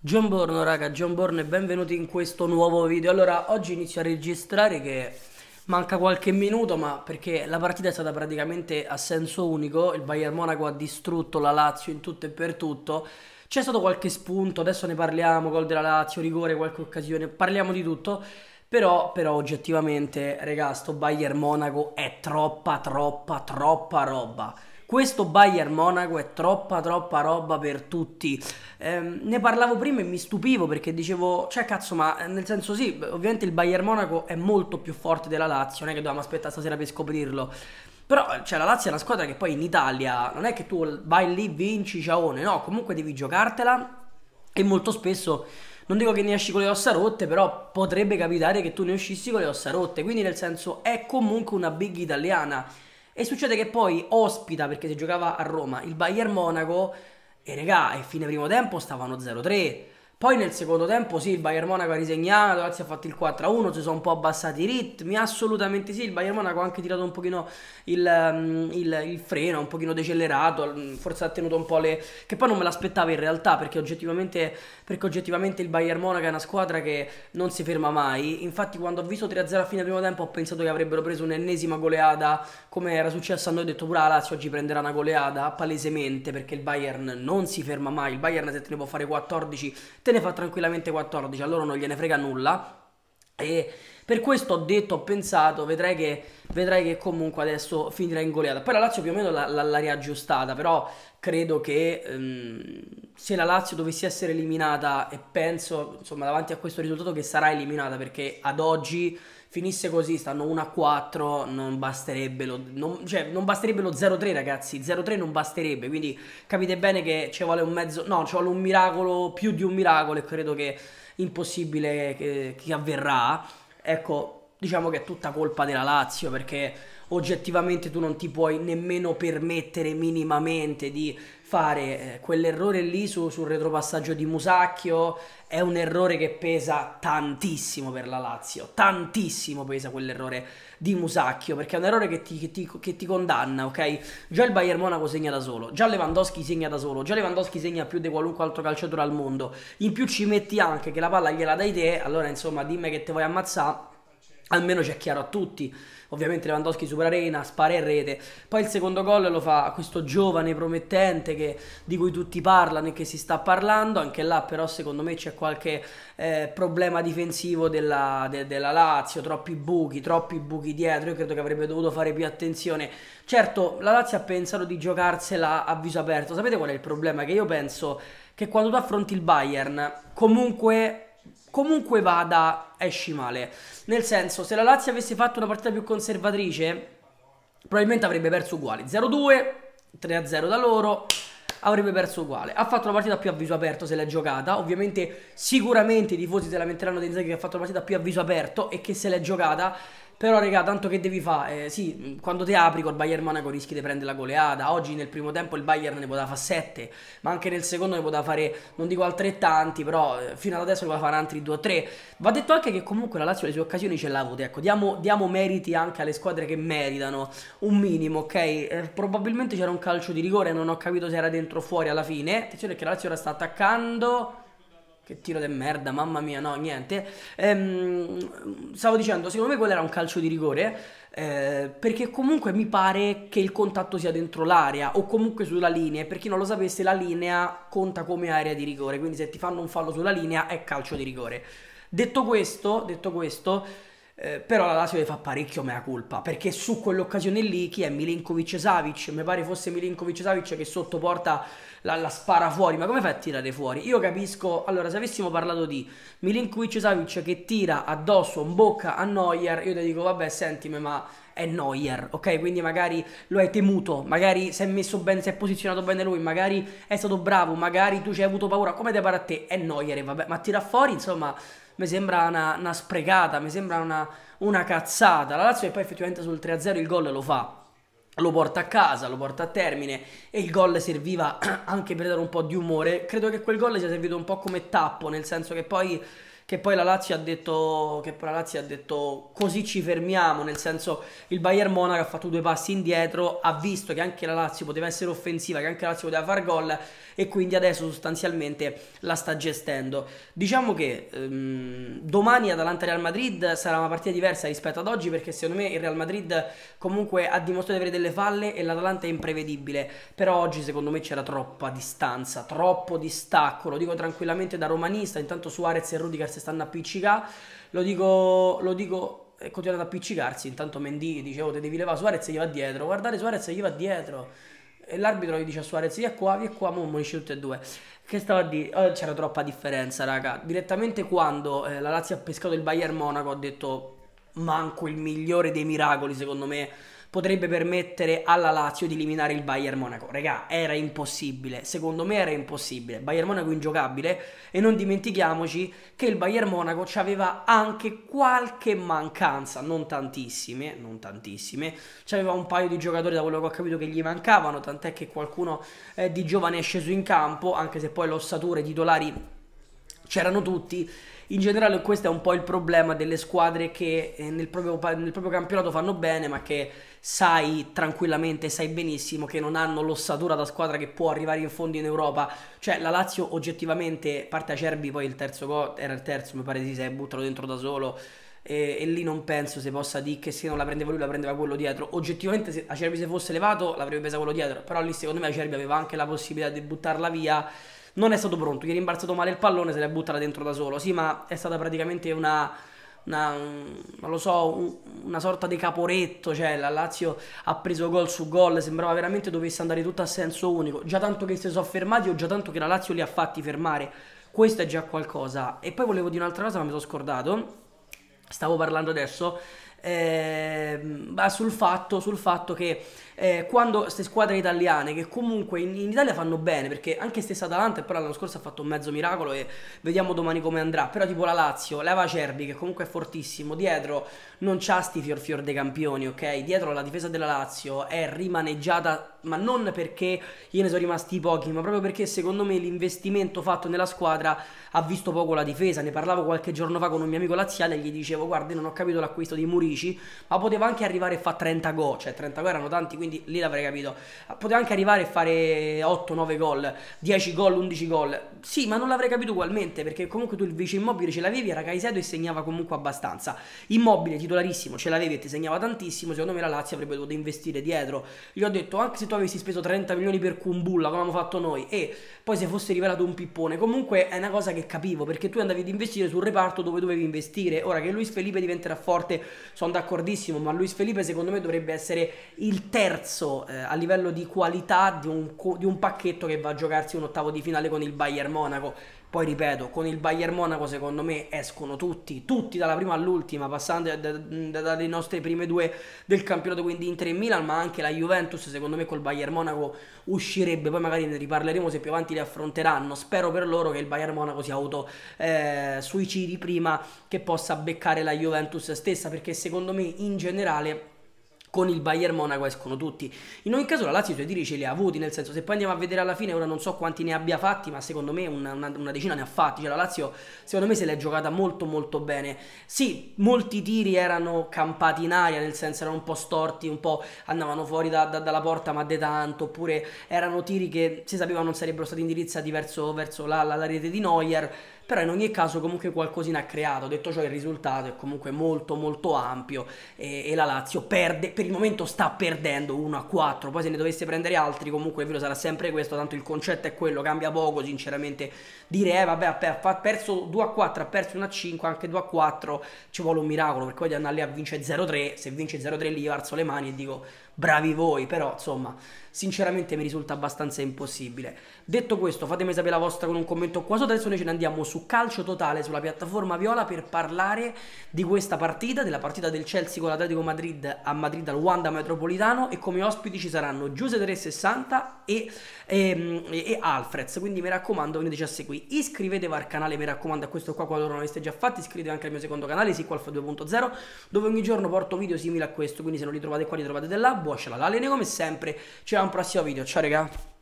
Gianborno raga, Gianborno e benvenuti in questo nuovo video. Allora, oggi inizio a registrare che manca qualche minuto, ma perché la partita è stata praticamente a senso unico, il Bayern Monaco ha distrutto la Lazio in tutto e per tutto. C'è stato qualche spunto, adesso ne parliamo, gol della Lazio, rigore, qualche occasione, parliamo di tutto. Però oggettivamente, raga, sto Bayern Monaco è troppa roba. Questo Bayern Monaco è troppa roba per tutti. Ne parlavo prima e mi stupivo perché dicevo, cioè cazzo, ma nel senso sì, ovviamente il Bayern Monaco è molto più forte della Lazio, non è che dobbiamo aspettare stasera per scoprirlo. Però, cioè, la Lazio è una squadra che poi in Italia non è che tu vai lì, vinci, ciaone, no, comunque devi giocartela e molto spesso, non dico che ne esci con le ossa rotte, però potrebbe capitare che tu ne uscissi con le ossa rotte, quindi nel senso è comunque una big italiana. E succede che poi ospita, perché si giocava a Roma, il Bayern Monaco e regà, e fine primo tempo stavano 0-3. Poi nel secondo tempo sì, il Bayern Monaco ha risegnato, la Lazio ha fatto il 4-1, si sono un po' abbassati i ritmi, assolutamente sì, il Bayern Monaco ha anche tirato un pochino il freno, un pochino decelerato, forse ha tenuto un po' le... che poi non me l'aspettavo in realtà, perché oggettivamente il Bayern Monaco è una squadra che non si ferma mai. Infatti quando ho visto 3-0 a fine primo tempo ho pensato che avrebbero preso un'ennesima goleada, come era successo a noi. Ho detto pure la Lazio oggi prenderà una goleada, palesemente, perché il Bayern non si ferma mai. Il Bayern se te ne può fare 14, te ne fa tranquillamente 14, a loro non gliene frega nulla. E per questo ho detto, ho pensato, vedrai che comunque adesso finirà in goleata. Poi la Lazio più o meno l'ha riaggiustata, però credo che se la Lazio dovesse essere eliminata, e penso insomma davanti a questo risultato che sarà eliminata, perché ad oggi finisse così, stanno 1-4, non basterebbe cioè, non basterebbe lo 0-3 ragazzi, 0-3 non basterebbe, quindi capite bene che ci vuole un mezzo, no, ci vuole un miracolo, più di un miracolo, e credo che impossibile che avverrà. Ecco, diciamo che è tutta colpa della Lazio, perché oggettivamente tu non ti puoi nemmeno permettere minimamente di fare quell'errore lì sul retropassaggio di Musacchio. È un errore che pesa tantissimo per la Lazio, tantissimo pesa quell'errore di Musacchio, perché è un errore che ti condanna, ok? Già il Bayern Monaco segna da solo, già Lewandowski segna da solo, già Lewandowski segna più di qualunque altro calciatore al mondo, in più ci metti anche che la palla gliela dai te, allora insomma dimmi che te vuoi ammazzare, almeno c'è chiaro a tutti. Ovviamente Lewandowski supera Reina, spara in rete. Poi il secondo gol lo fa questo giovane promettente di cui tutti parlano e che si sta parlando. Anche là però secondo me c'è qualche problema difensivo della Lazio, troppi buchi dietro. Io credo che avrebbe dovuto fare più attenzione. Certo, la Lazio ha pensato di giocarsela a viso aperto. Sapete qual è il problema? Che io penso che quando tu affronti il Bayern, comunque vada, esci male. Nel senso, se la Lazio avesse fatto una partita più conservatrice, probabilmente avrebbe perso uguale. 0-2, 3-0 da loro, avrebbe perso uguale. Ha fatto una partita più a viso aperto, se l'è giocata. Ovviamente, sicuramente i tifosi si lamenteranno di Inzaghi che ha fatto una partita più a viso aperto e che se l'è giocata. Però, raga, tanto che devi fare? Sì, quando ti apri col Bayern Monaco rischi di prendere la goleada. Oggi nel primo tempo il Bayern ne poteva fare 7, ma anche nel secondo ne poteva fare, non dico altrettanti, però fino ad adesso ne poteva fare altri 2 o 3. Va detto anche che comunque la Lazio le sue occasioni ce l'ha avute. Ecco, diamo meriti anche alle squadre che meritano un minimo, ok? Probabilmente c'era un calcio di rigore, non ho capito se era dentro o fuori alla fine. Attenzione che la Lazio ora sta attaccando. Che tiro di merda, mamma mia, no, niente. Stavo dicendo, secondo me quello era un calcio di rigore, perché comunque mi pare che il contatto sia dentro l'area o comunque sulla linea. E per chi non lo sapesse, la linea conta come area di rigore, quindi se ti fanno un fallo sulla linea è calcio di rigore. Detto questo, però la Lazio le fa parecchio mea culpa, perché su quell'occasione lì chi è? Milinkovic-Savic, mi pare fosse Milinkovic-Savic che sotto porta la spara fuori. Ma come fai a tirare fuori? Io capisco, allora se avessimo parlato di Milinkovic-Savic che tira addosso in bocca a Neuer, io ti dico vabbè sentimi, ma è Neuer, ok? Quindi magari lo hai temuto, magari si è messo bene, si è posizionato bene lui, magari è stato bravo, magari tu ci hai avuto paura, come te pare a te? È Neuer, vabbè, ma tira fuori, insomma, mi sembra una sprecata, mi sembra una cazzata. La Lazio che poi effettivamente sul 3-0 il gol lo fa, lo porta a casa, lo porta a termine, e il gol serviva anche per dare un po' di umore. Credo che quel gol sia servito un po' come tappo, nel senso che poi che poi la Lazio ha detto, che poi la Lazio ha detto così ci fermiamo, nel senso il Bayern Monaco ha fatto due passi indietro, ha visto che anche la Lazio poteva essere offensiva, che anche la Lazio poteva far gol e quindi adesso sostanzialmente la sta gestendo. Diciamo che domani Atalanta-Real Madrid sarà una partita diversa rispetto ad oggi, perché secondo me il Real Madrid comunque ha dimostrato di avere delle falle e l'Atalanta è imprevedibile, però oggi secondo me c'era troppa distanza, troppo distacco, lo dico tranquillamente da romanista. Intanto Suarez e Rudiger si stanno appiccicando, lo dico e continuano ad appiccicarsi. Intanto Mendy dicevo te devi levare, Suarez gli va dietro, guardate Suarez gli va dietro e l'arbitro gli dice a Suarez via qua, mo ammonisce tutte e due. Che stava a dire? C'era troppa differenza, raga. Direttamente quando la Lazio ha pescato il Bayern Monaco ho detto manco il migliore dei miracoli secondo me potrebbe permettere alla Lazio di eliminare il Bayern Monaco. Regà, era impossibile, secondo me era impossibile. Bayern Monaco ingiocabile, e non dimentichiamoci che il Bayern Monaco aveva anche qualche mancanza, non tantissime, c'aveva un paio di giocatori da quello che ho capito che gli mancavano, tant'è che qualcuno di giovane è sceso in campo, anche se poi l'ossatura, i titolari c'erano tutti. In generale questo è un po' il problema delle squadre che nel proprio campionato fanno bene, ma che sai tranquillamente, sai benissimo che non hanno l'ossatura da squadra che può arrivare in fondo in Europa. Cioè la Lazio oggettivamente, parte Acerbi, poi il terzo gol, era il terzo mi pare, si è buttato dentro da solo, e lì non penso si possa dire che se non la prendeva lui la prendeva quello dietro. Oggettivamente se Acerbi si fosse levato l'avrebbe presa quello dietro, però lì secondo me Acerbi aveva anche la possibilità di buttarla via. Non è stato pronto, gli è rimbalzato male il pallone, se l'è buttata dentro da solo. Sì, ma è stata praticamente non lo so, una sorta di caporetto. Cioè la Lazio ha preso gol su gol, sembrava veramente dovesse andare tutto a senso unico. Già tanto che si sono fermati o già tanto che la Lazio li ha fatti fermare. Questo è già qualcosa. E poi volevo dire un'altra cosa ma mi sono scordato. Stavo parlando adesso sul fatto che quando queste squadre italiane che comunque in Italia fanno bene, perché anche stessa Atalanta però l'anno scorso ha fatto un mezzo miracolo e vediamo domani come andrà, però tipo la Lazio leva Cerbi che comunque è fortissimo, dietro non c'ha sti fior dei campioni, ok? Dietro la difesa della Lazio è rimaneggiata, ma non perché gliene sono rimasti pochi, ma proprio perché secondo me l'investimento fatto nella squadra ha visto poco la difesa. Ne parlavo qualche giorno fa con un mio amico laziale e gli dicevo guarda, io non ho capito l'acquisto di Murici, ma poteva anche arrivare a fare 30 gol, cioè 30 gol erano tanti, quindi lì l'avrei capito. Poteva anche arrivare a fare 8-9 gol, 10 gol, 11 gol, sì, ma non l'avrei capito ugualmente, perché comunque tu il vice Immobile ce l'avevi, era Caicedo e segnava comunque abbastanza. Immobile titolarissimo ce l'avevi e ti segnava tantissimo. Secondo me la Lazio avrebbe dovuto investire dietro. Gli ho detto anche se tu avessi speso 30 milioni per Kumbulla come abbiamo fatto noi e poi se fosse rivelato un pippone, comunque è una cosa che capivo, perché tu andavi ad investire sul reparto dove dovevi investire. Ora che Luis Felipe diventerà forte sono d'accordissimo, ma Luis Felipe secondo me dovrebbe essere il terzo a livello di qualità di un pacchetto che va a giocarsi un ottavo di finale con il Bayern Monaco. Poi ripeto, con il Bayern Monaco secondo me escono tutti dalla prima all'ultima, passando dalle nostre prime due del campionato, quindi Inter e Milan, ma anche la Juventus secondo me col Bayern Monaco uscirebbe. Poi magari ne riparleremo se più avanti li affronteranno. Spero per loro che il Bayern Monaco si auto suicidi prima che possa beccare la Juventus stessa, perché secondo me in generale con il Bayern Monaco escono tutti. In ogni caso la Lazio i suoi tiri ce li ha avuti, nel senso, se poi andiamo a vedere alla fine, ora non so quanti ne abbia fatti, ma secondo me una decina ne ha fatti. Cioè la Lazio secondo me se l'è giocata molto molto bene. Sì, molti tiri erano campati in aria, nel senso erano un po' storti, un po' andavano fuori dalla porta ma de tanto, oppure erano tiri che si sapeva non sarebbero stati indirizzati verso la rete di Neuer. Però in ogni caso comunque qualcosina ha creato. Detto ciò, il risultato è comunque molto molto ampio e la Lazio perde, per il momento sta perdendo 1-4. Poi se ne dovesse prendere altri comunque il vero sarà sempre questo, tanto il concetto è quello, cambia poco sinceramente. Dire vabbè ha perso 2-4, ha perso 1-5, anche 2-4 ci vuole un miracolo, perché poi di andare lì a vincere 0-3, se vince 0-3 lì alzo le mani e dico bravi voi, però insomma sinceramente mi risulta abbastanza impossibile. Detto questo, fatemi sapere la vostra con un commento qua sotto. Adesso noi ce ne andiamo su Calcio Totale sulla piattaforma Viola per parlare di questa partita, della partita del Chelsea con l'Atletico Madrid a Madrid al Wanda Metropolitano, e come ospiti ci saranno Giuse 360 e Alfreds, quindi mi raccomando veniteci a seguire. Iscrivetevi al canale, mi raccomando, a questo qua quando non l'avete già fatto. Iscrivetevi anche al mio secondo canale, Sicqualf 2.0, dove ogni giorno porto video simili a questo, quindi se non li trovate qua li trovate da là. Buona la Lene come sempre, ci vediamo al prossimo video, ciao raga.